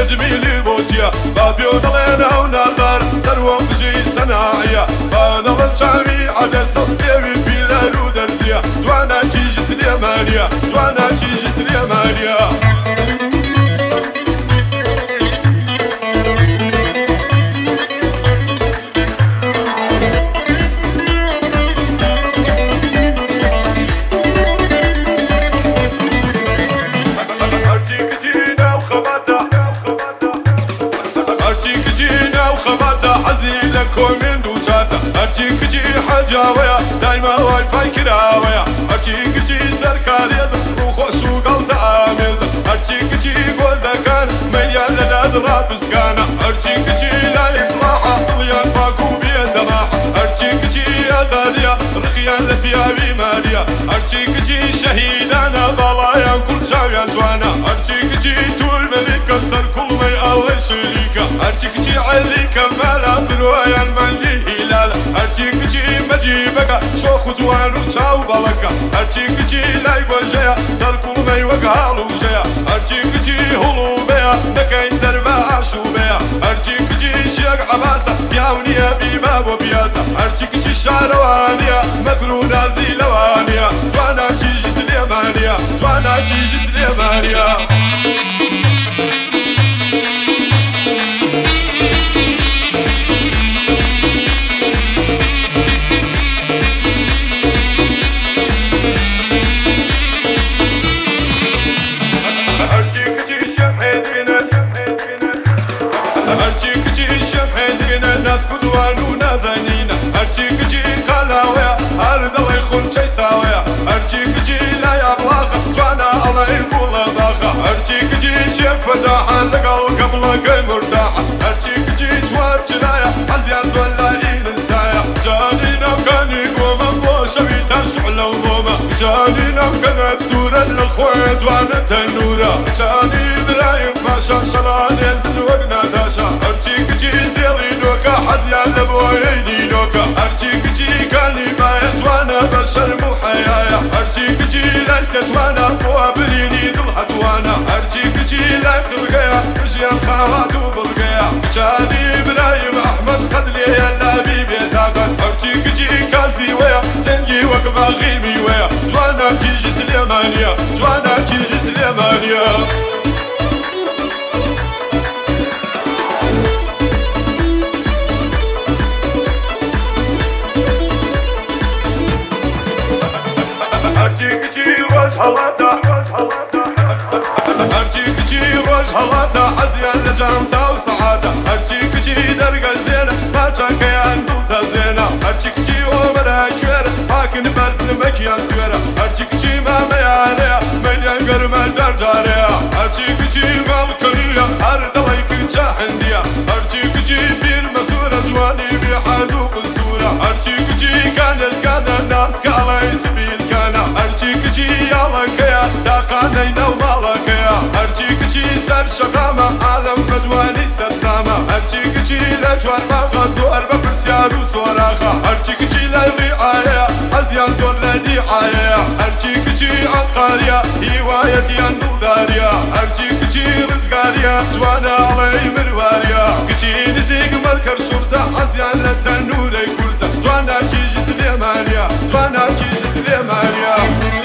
نجمي بوجيا بابيو ضلينا ونظر ثروة وجي صناعية أنا والشعبي عدس بيبي بلال ودردية جوانا جيجي سليمانية جوانا جيجي سليمانية من دوشاتا هرچی کجی حجاويا دايما واي فاي كراويا هرچی کجی سركاريا رو خوشو قلت عامل هرچی کجی قوزدكان مليان لداد رابسكانا هرچی کجي لا يصلاحا طليان باكو بيت راحة هرچی کجي أذاليا رقيان لفيا بماليا هرچی کجي شهيدانا بالايان كل شاويان جوانا هرچی کجي تول ملكا سر كل مي الله شريكا هرچی کجي عليكا مالا بالويا المندي هلالا هرچی کجي مجيبكا شوخ جوان وشاو بالكا هرچی کجي لاي وجيا سر كل مي وقالو جيا هرچی کجي هلو بيا نكاين سرما عاشو بيا هرچی کجي شيق عباسا بياونيا بيباب وبياسا هرچی کجي شاروانيا مكرونا زيلوانيا جوانا جيجي سليمانيا جوانا جيجي سليمانيا هرچی کجی شمحيدينا الناس كدوان ونازنينا هرچی کجي خلاويا هر دلي خون شي ساويا هرچی کجي لا يبلاغا جوانا الله يقول باغا هرچی کجي شيف فتاحا لقل قبلك مرتاحا هرچی کجي جوار جنايا عزيان زوالي نستايا جانينا وكاني قوما بوشا بيتر شعلة وضوما جانينا وكانت سورة للخويد وانا تنورا جاني برايم باشا شران ينزل وقنا داشا هرچی کجي زيلي نوكا حزيان لبويني نوكا هرچی کجي كاني بايا جوانا بشر محيايا هرچی کجي ليست وانا بوابريني ضلحت وانا هرچی کجي لايم قرقيا وجيان خواتو بلقيا جاني برايم احمد قدلي يلا بيبي تاقن هرچی کجي كازي ويا سنجي وقبا غيمي ويا جوانا جيجي سليمانيا جوانا جيجي سليمانيا هرچی کجي روز هلاتا هرچی کجي روز هلاتا عزيان لجامتا وسعادة هرچی کجي درقة زينة ما كان كيان دولتا زينة هرچی کجي ومرها شويرة هاكن بزن مكيان سويرة هرچی کجي ما ميانيا مليان قرمة جارجاريا هرچی کجي مالكنية هر دليك جاهندية هرچی کجي بير مسورة جواني بيحادو قصورة هرچی کجي كان يسكان الناس كالي سبيل كانا هرچی کجي يالكيا تاقانينا ومالكيا هرچی کجي سر شقامة عالم مجواني سرسامة هرچی کجي لجوان ماغا زور ببرسيار وصوراخا هرچی کجي للرعاية عزيان زور لدعاية هرچی کجي عقاريا هوايتيان دوداريا هرچی کجي رزقاريا جوانا علي مرواريا کجي نزيق ملكر شرطة عزيان لتنوري كورتا جوانا جيجي سليمانيا جوانا جيجي سليمانيا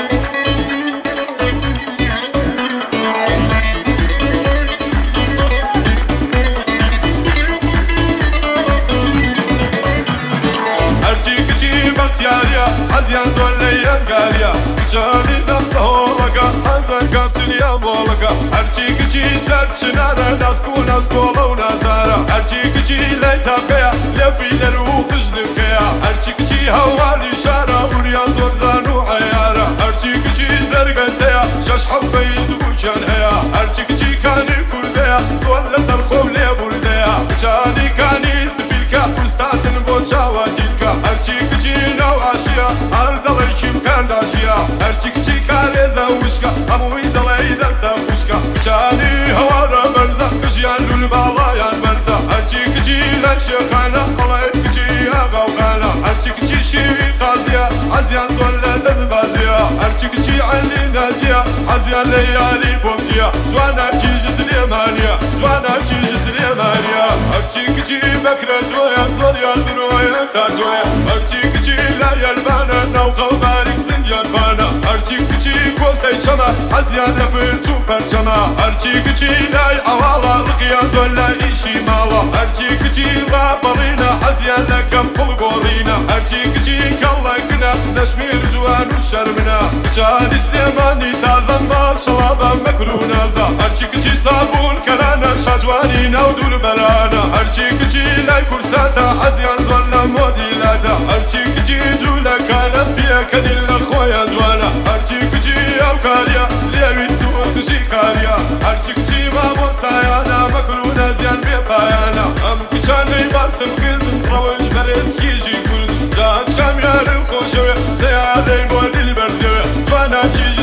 بختياريا عزيان دولي ينقاريا جاني نفس هولكا هذا كافتن يا مولكا هرچی کجي سرچنانا ناسكو ناسكولا ونازارا هرچی کجي ليتا بيا لفي لرو قجلب بيا هرچی کجي هوالي شارا وريا زورزانو عيارا هرچی کجي زرقتيا شاش حفيز وكان هيا هرچی کجي كاني كرديا زور لسر خولي برديا جاني كاني سبيلكا ولساتن بوچا واجيلكا هرچی کجي نو عاشيا هر دلي كيم كارداشيا هرچی کجي كاريزا وشكا هموي دلي درسا وشكا جاني هوارا مرزا كجيان للبالايان مرزا هرچی کجي لنشيخانا الله كجي اغا وخانا هرچی کجي شيوي قازيا عزيان زول لدبازيا هرچی کجي علي ناجيا عزيان ليالي بومجيا جوانا جيجي سليمانيا جوانا هرچی کچی بکره جویا زوریا درویا تا جویا هرچی کچی لاریا البانا ناو قلبارك زنجان بانا هرچی کچی کوسی چما حزیان لفر چو پرچما هرچی کچی لای عوالا رقیا زولا ایشی مالا هرچی کچی با برینا حزیان لکم پل گورینا هرچی کچی کلا کنا نشمیر جوان و شرمنا جان اسلامانی تازن با شلابا مکرونا زا هرچی کچی صابون کرانا شجوانی نو دور برانا هرچی کچی لای کرساتا حزیان زولا مودیلادا هرچی کچی جولا کانا فيك دل خويا دوانا هرچی کچی او کاریا لیوی سوق دشی کاریا هرچی کچی ما بوسایانا مکرونا زیان بی پایانا ام کچانی باسم کردم روش برسکی جی کردم جانج کامیارم خوشوی سیادی بودی بردیوی جوانا چی